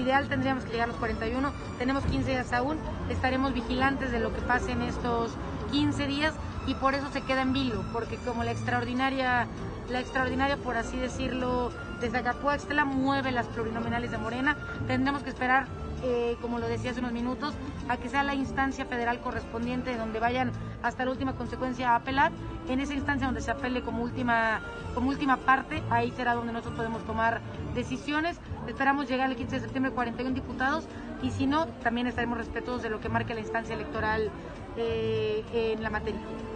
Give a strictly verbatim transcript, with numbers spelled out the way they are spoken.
ideal tendríamos que llegar a los cuarenta y uno, tenemos quince días aún, estaremos vigilantes de lo que pase en estos quince días y por eso se queda en vilo, porque como la extraordinaria, la extraordinaria por así decirlo, de Zacapuaxtla mueve las plurinominales de Morena, tendremos que esperar, eh, como lo decía hace unos minutos, a que sea la instancia federal correspondiente donde vayan hasta la última consecuencia a apelar. En esa instancia donde se apele como última, como última parte, ahí será donde nosotros podemos tomar decisiones. Esperamos llegar el quince de septiembre cuarenta y uno diputados y si no, también estaremos respetuosos de lo que marque la instancia electoral eh, en la materia.